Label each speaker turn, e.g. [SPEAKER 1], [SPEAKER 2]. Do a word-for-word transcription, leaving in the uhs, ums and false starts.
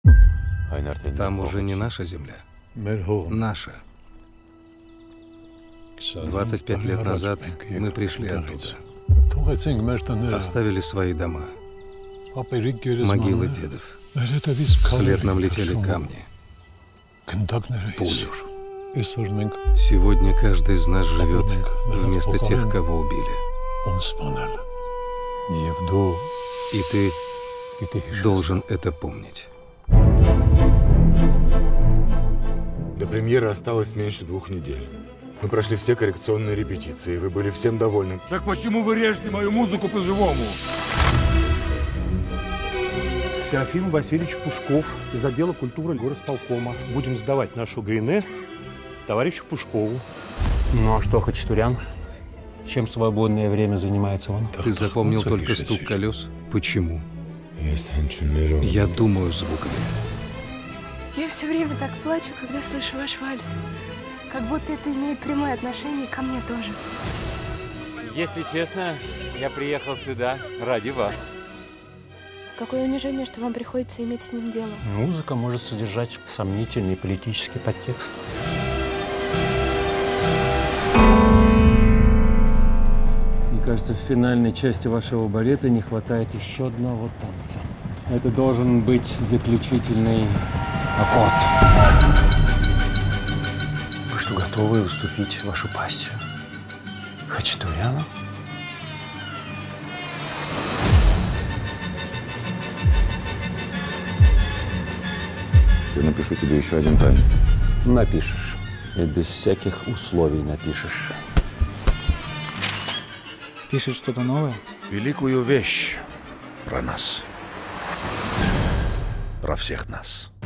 [SPEAKER 1] Там уже не наша земля. Наша. двадцать пять лет назад мы пришли оттуда. Оставили свои дома, могилы дедов. Вслед нам летели камни, пули. Сегодня каждый из нас живет вместо тех, кого убили. И ты должен это помнить.
[SPEAKER 2] До премьеры осталось меньше двух недель. Мы прошли все коррекционные репетиции, вы были всем довольны. Так почему вы режете мою музыку по-живому?
[SPEAKER 3] Серафим Васильевич Пушков из отдела культуры горосполкома. Будем сдавать нашу ГНЭ товарищу Пушкову.
[SPEAKER 4] Ну а что Хачатурян? Чем в свободное время занимается он?
[SPEAKER 1] Ты запомнил только стук колес? Почему? Я думаю звуками.
[SPEAKER 5] Я все время так плачу, когда слышу ваш вальс. Как будто это имеет прямое отношение ко мне тоже.
[SPEAKER 6] Если честно, я приехал сюда ради вас.
[SPEAKER 5] Какое унижение, что вам приходится иметь с ним дело.
[SPEAKER 4] Музыка может содержать сомнительный политический подтекст. Мне кажется, в финальной части вашего балета не хватает еще одного танца. Это должен быть заключительный аккорд. Вы что, готовы уступить вашу пассию Хачатуряну?
[SPEAKER 2] Я напишу тебе еще один танец.
[SPEAKER 4] Напишешь. И без всяких условий напишешь.
[SPEAKER 7] Пишет что-то новое?
[SPEAKER 8] Великую вещь про нас. Про всех нас.